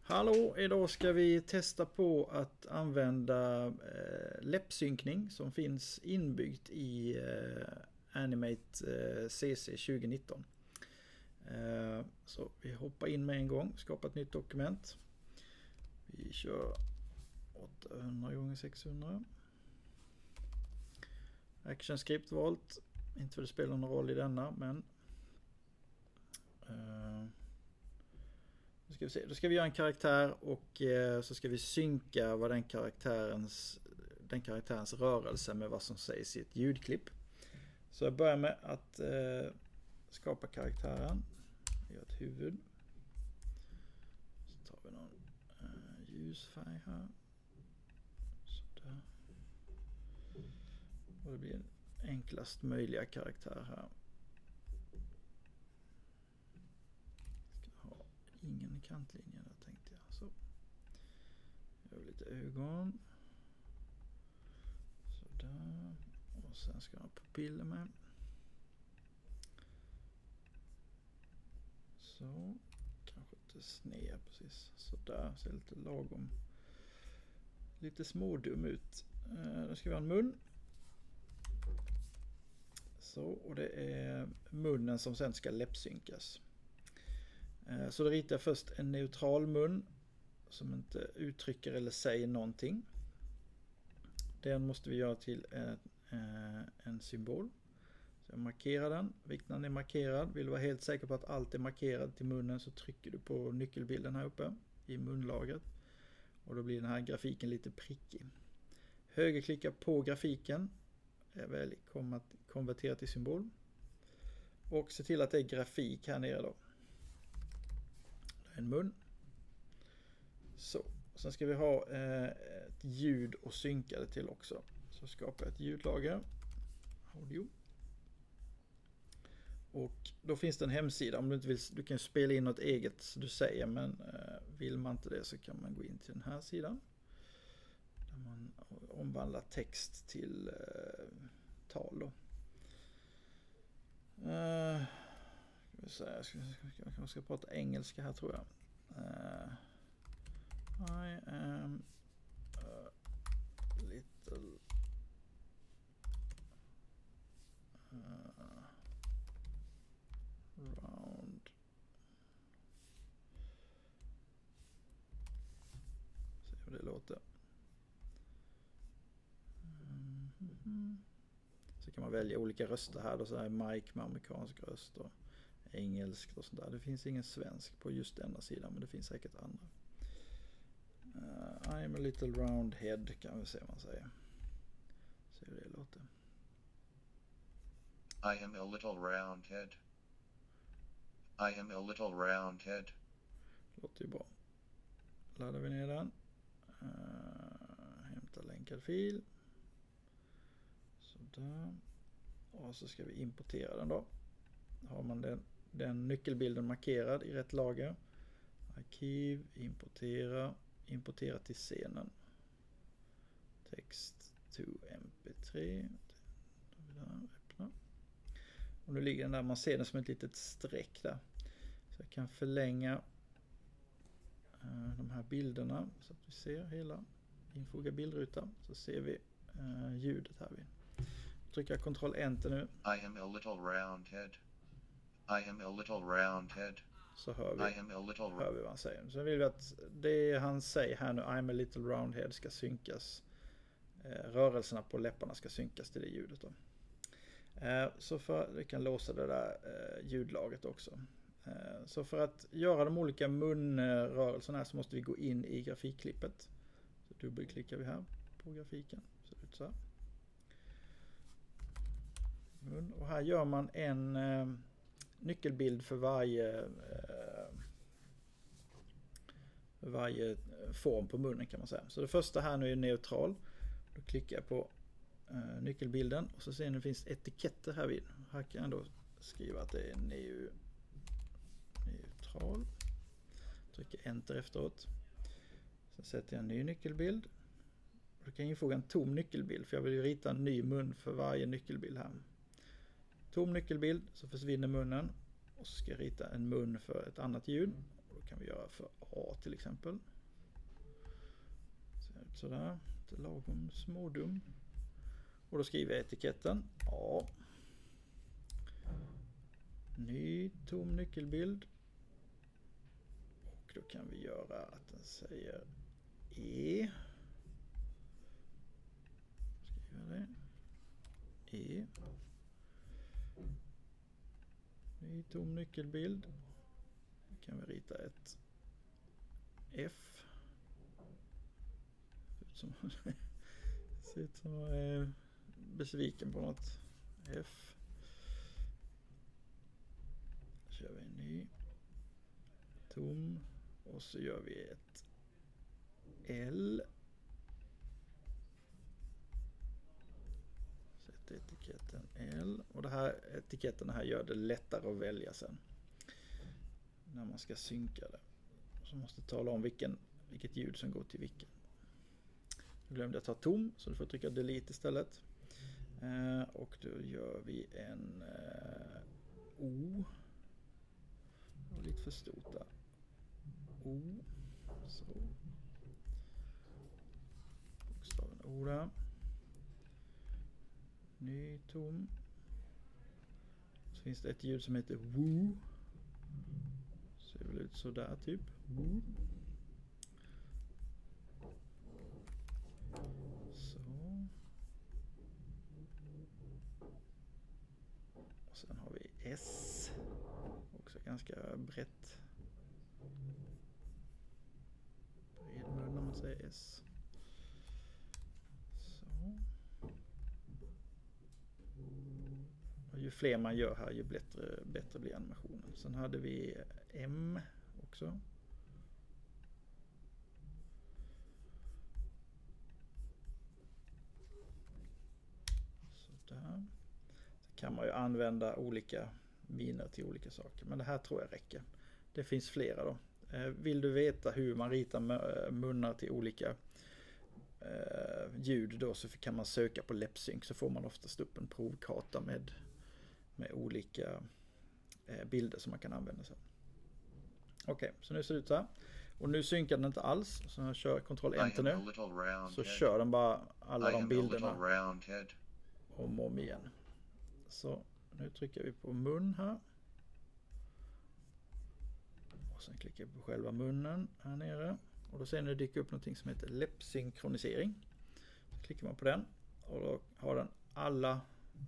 Hallå, idag ska vi testa på att använda läppsynkning som finns inbyggt i Animate CC 2019. Så vi hoppar in med en gång, skapar ett nytt dokument. Vi kör 800 x 600. Action script valt, inte för det spelar någon roll i denna, men då ska vi göra en karaktär och så ska vi synka vad den karaktärens rörelse med vad som sägs i ett ljudklipp. Så jag börjar med att skapa karaktären. Vi gör ett huvud. Så tar vi någon ljusfärg här. Sådär. Och det blir en enklast möjliga karaktär här. Ingen kantlinje där, tänkte jag. Så gör vi lite ögon. Sådär. Och sen ska jag ha pupiller med. Så. Kanske inte sned precis. Sådär. Ser lite lagom. Lite smådum ut. Då ska vi ha en mun. Så. Och det är munnen som sen ska läppsynkas. Så då ritar jag först en neutral mun som inte uttrycker eller säger någonting. Den måste vi göra till en symbol. Så jag markerar den. Vikten den är markerad. Vill du vara helt säker på att allt är markerat till munnen så trycker du på nyckelbilden här uppe i munlagret. Och då blir den här grafiken lite prickig. Högerklicka på grafiken. Jag väljer konvertera till symbol. Och se till att det är grafik här nere då. En mun. Så. Sen ska vi ha ett ljud och synka det till också. Så skapar jag ett ljudlager. Audio. Och då finns det en hemsida. Om du inte vill, du kan spela in något eget du säger. Men vill man inte det så kan man gå in till den här sidan. Där man omvandlar text till tal då. Jag ska prata engelska här tror jag. I am a little round. Se hur det låter. Så kan man välja olika röster här då, så här Mike med amerikansk röst och engelsk och sånt där. Det finns ingen svensk på just denna sidan, men det finns säkert andra. I'm a little round head kan vi se vad man säger. Se hur det låter. I am a little round head. I am a little round head. Låter ju bra. Laddar vi ner den. Hämta länkad fil. Sådär. Och så ska vi importera den då. Har man den nyckelbilden markerad i rätt lager. Arkiv, importera till scenen. Text to mp3. Öppna. Och nu ligger den där, man ser den som ett litet streck där. Så jag kan förlänga de här bilderna så att vi ser hela. Infoga bildruta så ser vi ljudet här vid. Trycker Ctrl Enter nu. I am a little round head. I am a little round head. Så hör vi vad han säger. Så vill vi att det han säger här nu, I'm a little round head, ska synkas. Rörelserna på läpparna ska synkas till det ljudet då. Så vi kan låsa det där ljudlaget också. Så för att göra de olika munrörelserna här så måste vi gå in i grafikklippet. Så dubbelklickar vi här på grafiken. Så det ut så här. Och här gör man en nyckelbild för varje form på munnen kan man säga. Så det första här nu är neutral. Då klickar jag på nyckelbilden och så ser ni att det finns etiketter här vid. Här kan jag då skriva att det är neutral. Trycker Enter efteråt. Sen sätter jag en ny nyckelbild. Då kan jag infoga en tom nyckelbild för jag vill ju rita en ny mun för varje nyckelbild här. Tom nyckelbild så försvinner munnen och så ska jag rita en mun för ett annat ljud. Då kan vi göra för A till exempel. Ser ut sådär. Lite lagom smådum. Och då skriver jag etiketten A. Ny tom nyckelbild. Och då kan vi göra att den säger E. Skriver det. E. Ny tom nyckelbild. Då kan vi rita ett F. Ser ut som jag är besviken på något. F. Kör vi en ny. Tom. Och så gör vi ett L. Sätter etiketten L. Och det här etiketten här gör det lättare att välja sen. När man ska synka det. Så måste tala om vilket ljud som går till vilken. Nu glömde jag ta tom, så du får trycka delete istället. Och då gör vi en O. Det var lite för stort där. O. Så. Bokstaven O där. Ny tom. Så finns det ett ljud som heter Woo. Ser väl ut så där typ. Woo. Så. Och sen har vi S. Också ganska brett. Bred mun när man säger S. Så. Och ju fler man gör här, ju bättre blir animationen. Sen hade vi M också. Sådär. Så kan man ju använda olika miner till olika saker. Men det här tror jag räcker. Det finns flera då. Vill du veta hur man ritar munnar till olika ljud då, så kan man söka på läppsynk, så får man oftast upp en provkarta med olika bilder som man kan använda sig. Okej, så nu ser det ut så här. Och nu synkar den inte alls. Så jag kör Ctrl-Enter nu. Så kör den bara alla de bilderna om och om igen. Så nu trycker vi på mun här. Och sen klickar vi på själva munnen här nere. Och då ser ni det dyker upp någonting som heter läppsynkronisering. Så klickar man på den. Och då har den alla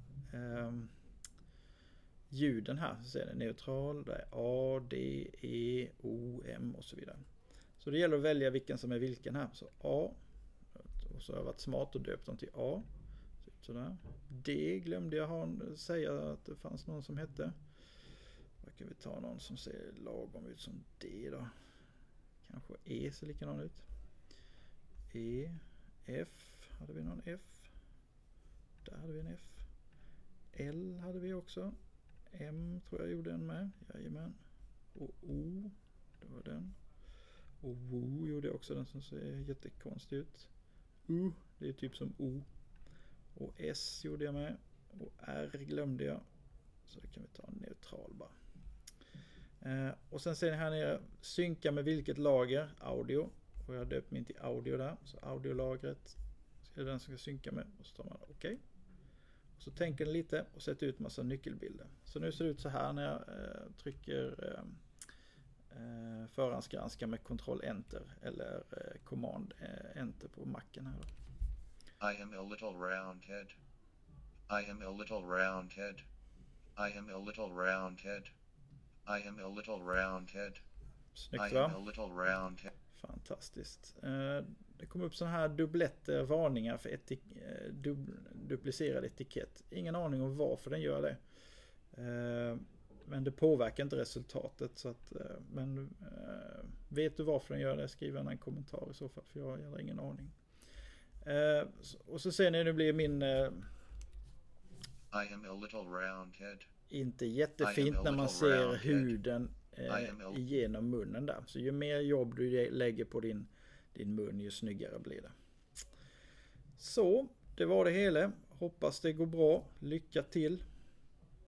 ljuden här. Så ser ni neutral, det är A, D, E, O, M och så vidare. Så det gäller att välja vilken som är vilken här. Så A. Och så har jag varit smart och döpt dem till A. Sådär. D glömde jag säga att det fanns någon som hette. Då kan vi ta någon som ser lagom ut som D då. Kanske E ser likadan ut. E, F. Hade vi någon F? Där hade vi en F. L hade vi också. M tror jag gjorde en med. Jajamän. Och O. Det var den. Och Woo gjorde också den som ser jättekonstig ut. U. Det är typ som O. Och S gjorde jag med. Och R glömde jag. Så det kan vi ta en neutral bara. Och sen ser ni här nere. Synka med vilket lager? Audio. Och jag har döpt min till audio där. Så audiolagret är den som ska synka med. Och så tar man OK. Och så tänker den lite och sätter ut massa nyckelbilder. Så nu ser det ut så här när jag trycker förhandsgranska med Ctrl-Enter eller Command-Enter på Macen här då. I am a little round head. I am a little round head. I am a little round head. I am a little round head. Snyggt I am va? a little round head. Fantastiskt. Det kom upp sådana här dubbletter, varningar för duplicerad etikett. Ingen aning om varför den gör det. Men det påverkar inte resultatet. Så att, vet du varför den gör det? Skriv gärna en kommentar i så fall, för jag har ingen aning. Och så ser ni, nu blir min I am a little round head. inte jättefint när man ser huden igenom munnen där. Så ju mer jobb du lägger på din mun, ju snyggare blir det. Så, det var det hela. Hoppas det går bra. Lycka till!